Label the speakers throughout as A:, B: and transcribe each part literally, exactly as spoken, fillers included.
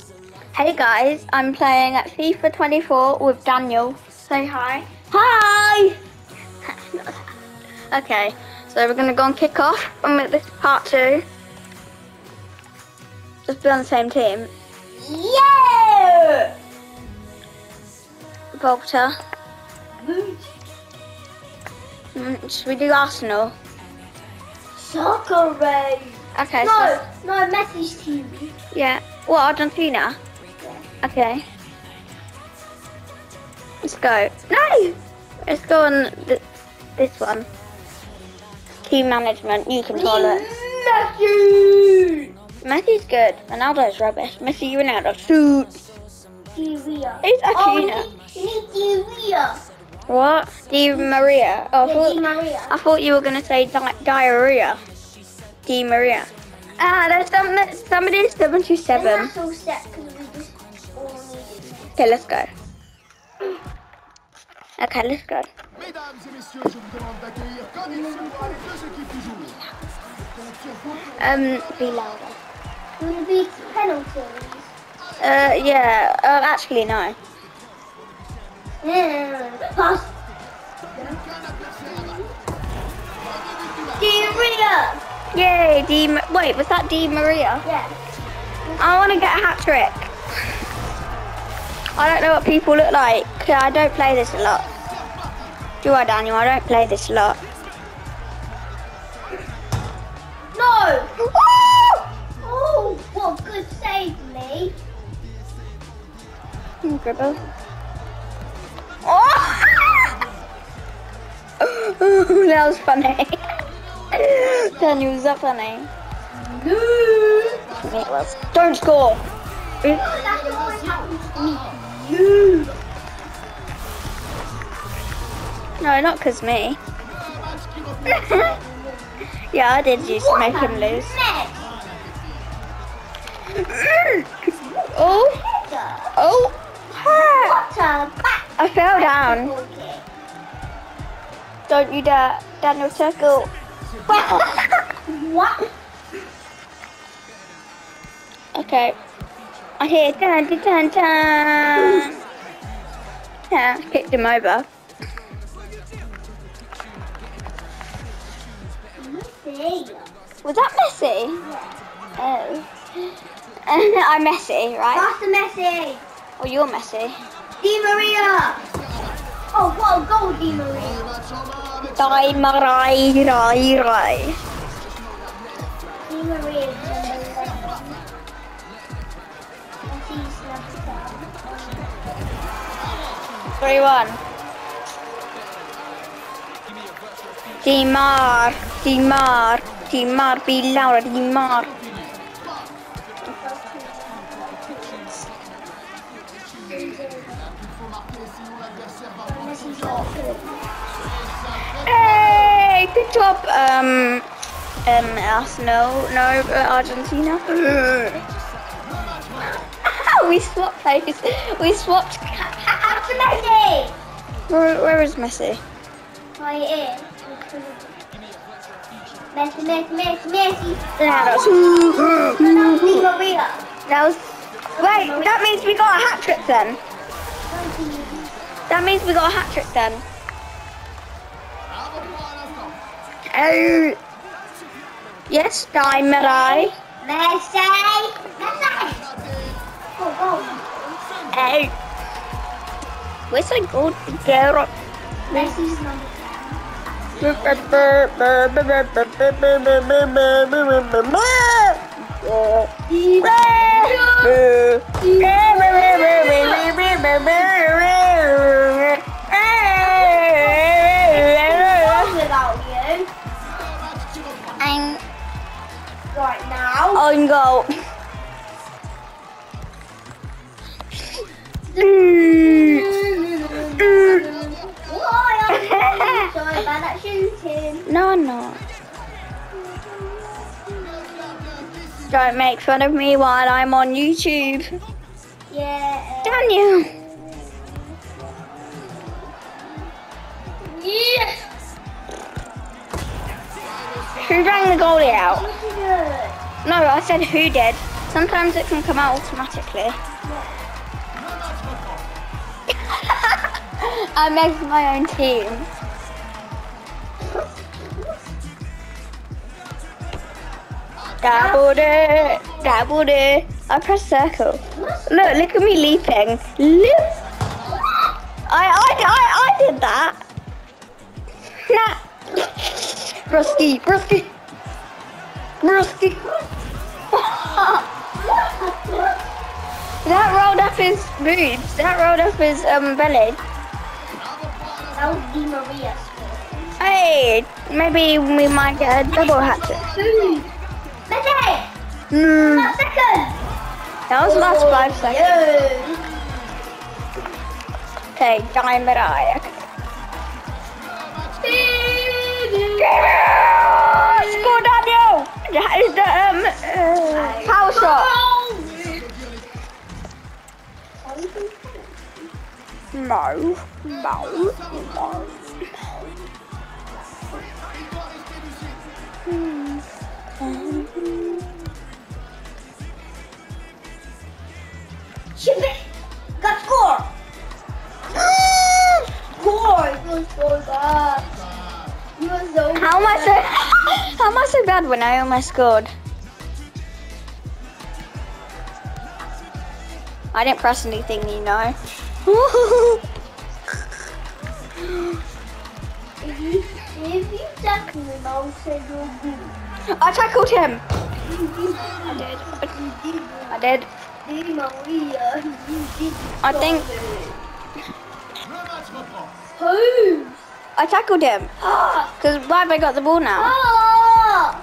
A: Hey guys, I'm playing at FIFA twenty-four with Daniel. Say hi. Hi! Okay, so we're gonna go and kick off and make this part two. Just be on the same team. Yeah! Volta. Mm, should we do Arsenal?
B: Soccer race.
A: Okay.
B: No,
A: So,
B: no, Messi's team.
A: yeah. What, Argentina?
B: Yeah.
A: Okay. Let's go. No! Let's go on th this one. Team management. You control it.
B: Messi.
A: Messi's good. Ronaldo's rubbish. Messi, Ronaldo. Shoot.
B: Di Maria.
A: Who's actually
B: Oh, you need, you need Di Maria.
A: What? Di Maria. Oh, I
B: Yeah,
A: thought,
B: Di Maria.
A: I thought you were going to say di diarrhea. Di Maria. Ah, there's some, somebody seventy-seven.
B: And that's all set because we just all needed Messi.
A: Okay, let's go. Okay, let's go.
C: Mesdames et messieurs, je vous demande d'accueillir comme il se doit les deux équipes du jour. Compte sur vous pour
A: Um, be louder.
B: Will it be penalties?
A: Uh, yeah. Uh, actually, no.
B: Yeah. Pass. Di Maria.
A: Yay, Di. Ma Wait, was that Di Maria?
B: Yeah.
A: I want to get a hat trick. I don't know what people look like. I don't play this a lot. Do I, Daniel? I don't play this a lot.
B: No. Oh, what good save, me.
A: Dribble. Oh! That was funny. Daniel, was that funny?
B: No.
A: It was. Don't score.
B: That always happens to me. You.
A: No, not because me. Yeah, I did used to make him lose. Oh, oh,
B: What a back.
A: I fell down. Don't you dare, Daniel Circle.
B: What?
A: Okay. I hear dun dun dun dun. Yeah, kicked him over. Was that Messi? Oh. I'm Messi, right?
B: Pass the Messi.
A: Oh, you're Messi.
B: Di Maria. Oh, what a goal, Di Maria.
A: Die Marai Rai Rai.
B: Di Maria is number eleven. Messi's number ten.
A: three one. Dimar, Dimar, Dimar, be louder, Dimar.
B: Messi's not good.
A: Hey, good job, um, um, Arsenal, no, uh, Argentina. We swapped places. We swapped.
B: Pass the Messi.
A: Where, where is Messi?
B: Right here. Messi, Messi, Messi, Messi.
A: Yeah, that's.
B: That's Di Maria.
A: That was. Wait, that means we got a hat trick then. That means we got a hat trick then. Oh. Yes, Daimerai.
B: Messi. Messi. Oh, goal.
A: Oh. Where's the goal? Girl.
B: Messi's number without you.
A: I'm
B: Right now.
A: on goal.
B: Why are you so bad at shooting?
A: No, I'm not. Don't make fun of me while I'm on YouTube.
B: Yeah.
A: Daniel.
B: Yes.
A: Who rang the goalie out?
B: Good.
A: No, I said who did. Sometimes it can come out automatically. I make my own team. Double it, double it. I press circle. Look, look at me leaping. Look. I, I, I, I did that. Nah. Brusky, brusky, brusky. That rolled up his boobs. That rolled up his um belly.
B: That was Di Maria.
A: Hey, maybe we might get a double hat trick.
B: Messi!
A: Hmm.
B: Not second!
A: That was the last five seconds.
B: Yeah.
A: Okay, diamond eye. Score, Daniel! That is the um uh, power shot. No, no, no.
B: Chip it! Got score! Score! It was so bad. You were so
A: How am I so how am I so bad when I almost scored? I didn't press anything, you know.
B: If you, if you tackle him, I'll say you're good.
A: I tackled him. I did. I did.
B: Di Maria, you did
A: I think
B: Who?
A: I tackled him.
B: Ah!
A: Because why have I got the ball now?
B: Ah!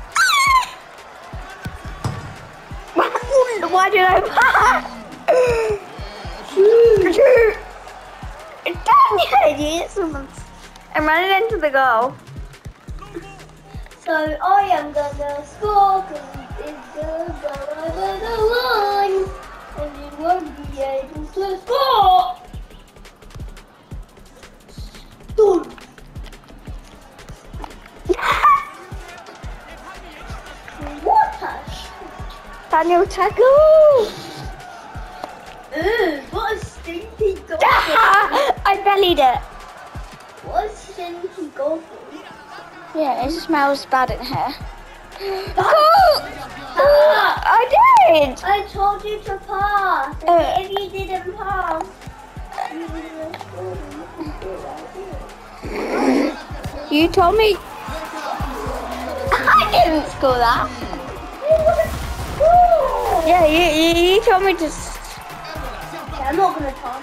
A: Why did I pass? Damn you, idiot. I'm running into the goal.
B: So I am gonna score because it's gonna go over the line and you won't be able to score. Done. What a shot.
A: Daniel tackle.
B: Ugh, what a stinky goal.
A: I bellied it.
B: What a stinky goal.
A: Yeah, it smells bad in here. Cool. I did.
B: I told you to pass. And
A: Uh.
B: if you didn't pass, you didn't score.
A: You told me. I didn't score that. Yeah, you, you, you told me to. s-
B: I'm not gonna pass.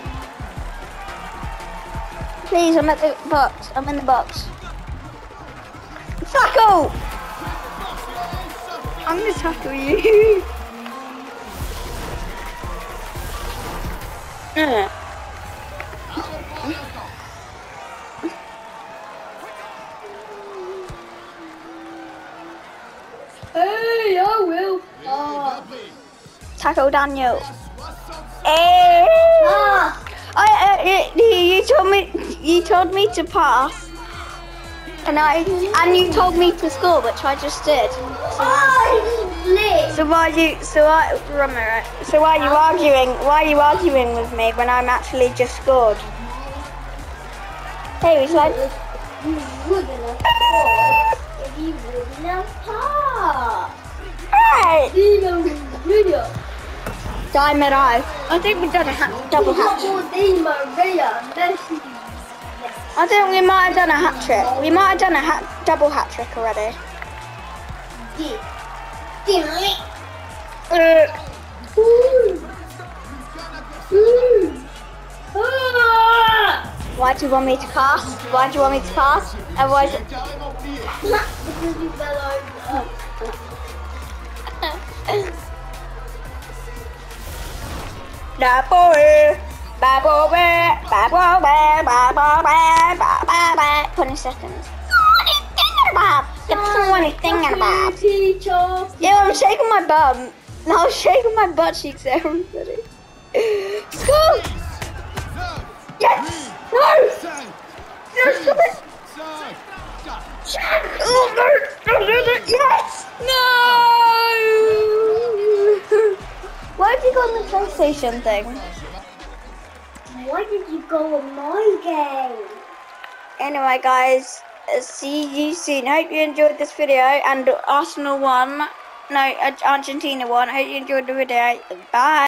A: Please, I'm at the box. I'm in the box. Tackle! I'm gonna tackle you. Uh.
B: Hey, I will pass.
A: Tackle Daniel. Hey.
B: Ah.
A: I, uh, you, you told me you told me to pass, and I and you told me to score, which I just did.
B: Oh, lit.
A: So why you so I remember it. So why are you arguing? Why are you arguing with me when I'm actually just scored? Hey, we like.
B: You wouldn't have scored if you wouldn't have passed.
A: Hey,
B: Dino Maria.
A: diamond eye. I think we've done a ha- double hat.
B: Double Di Maria. Messi.
A: I think we might have done a hat trick. We might have done a hat double hat trick already.
B: Di. Di Maria.
A: Uh,
B: Ooh. Ooh. Ah.
A: why do you want me to pass? Why do you want me to pass? Otherwise,
B: Because you fell over.
A: da boy, ba bo ba, ba bo ba, ba bo ba, ba ba ba. Twenty seconds. What are you thinking about? That's what I'm thinking about.
B: Teacher.
A: Yeah, I'm shaking my bum. No, I'm shaking my butt cheeks at everybody. School! Yes! No! No, stop it! Oh, no! No, no, no! Yes! No! Why did you go on the PlayStation thing?
B: Why did you go on my game?
A: Anyway, guys, uh, see you soon. Hope you enjoyed this video, and Arsenal won. No, Argentina won. Hope you enjoyed the video. Bye.